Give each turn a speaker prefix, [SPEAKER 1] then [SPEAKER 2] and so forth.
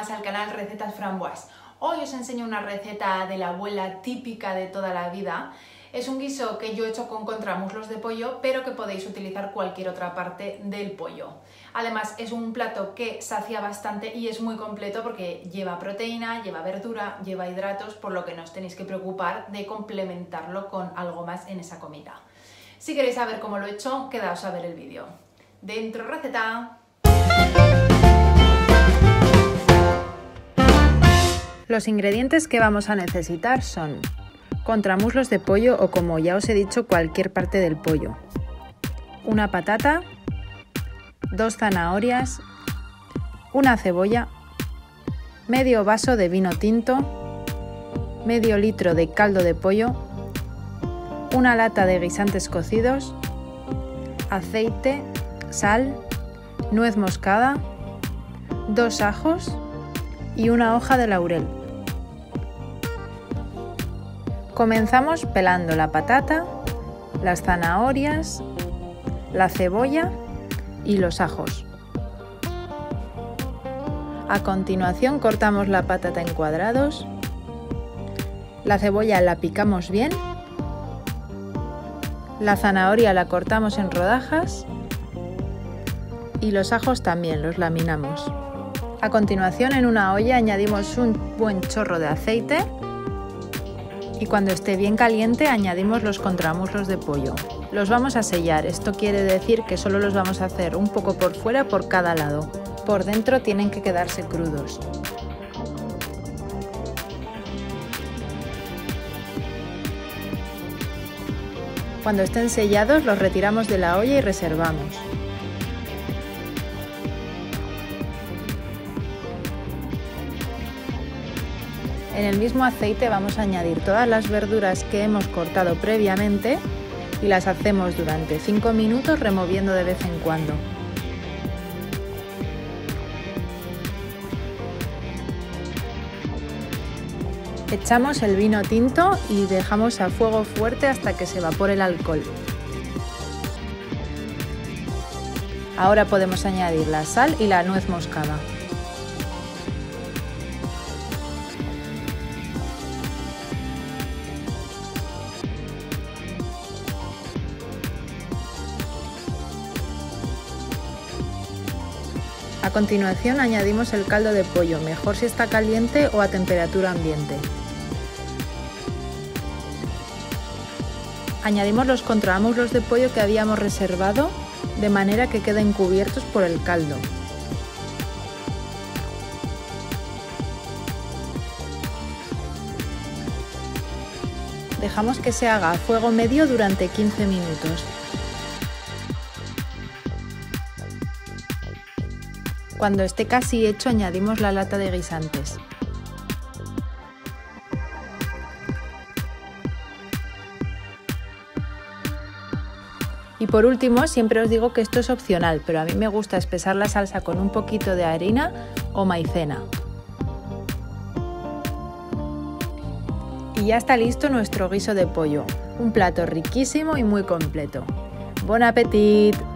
[SPEAKER 1] más al canal Recetas Framboise. Hoy os enseño una receta de la abuela típica de toda la vida. Es un guiso que yo he hecho con contramuslos de pollo, pero que podéis utilizar cualquier otra parte del pollo. Además es un plato que sacia bastante y es muy completo porque lleva proteína, lleva verdura, lleva hidratos, por lo que no os tenéis que preocupar de complementarlo con algo más en esa comida. Si queréis saber cómo lo he hecho, quedaos a ver el vídeo. ¡Dentro receta! Los ingredientes que vamos a necesitar son contramuslos de pollo o, como ya os he dicho, cualquier parte del pollo, una patata, 2 zanahorias, una cebolla, medio vaso de vino tinto, medio litro de caldo de pollo, una lata de guisantes cocidos, aceite, sal, nuez moscada, 2 ajos y una hoja de laurel. Comenzamos pelando la patata, las zanahorias, la cebolla y los ajos. A continuación cortamos la patata en cuadrados, la cebolla la picamos bien, la zanahoria la cortamos en rodajas y los ajos también los laminamos. A continuación, en una olla añadimos un buen chorro de aceite y cuando esté bien caliente añadimos los contramuslos de pollo. Los vamos a sellar, esto quiere decir que solo los vamos a hacer un poco por fuera por cada lado. Por dentro tienen que quedarse crudos. Cuando estén sellados los retiramos de la olla y reservamos. En el mismo aceite vamos a añadir todas las verduras que hemos cortado previamente y las hacemos durante 5 minutos removiendo de vez en cuando. Echamos el vino tinto y dejamos a fuego fuerte hasta que se evapore el alcohol. Ahora podemos añadir la sal y la nuez moscada. A continuación añadimos el caldo de pollo, mejor si está caliente o a temperatura ambiente. Añadimos los contramuslos de pollo que habíamos reservado de manera que queden cubiertos por el caldo. Dejamos que se haga a fuego medio durante 15 minutos. Cuando esté casi hecho añadimos la lata de guisantes. Y por último, siempre os digo que esto es opcional, pero a mí me gusta espesar la salsa con un poquito de harina o maicena. Y ya está listo nuestro guiso de pollo, un plato riquísimo y muy completo. ¡Bon appétit!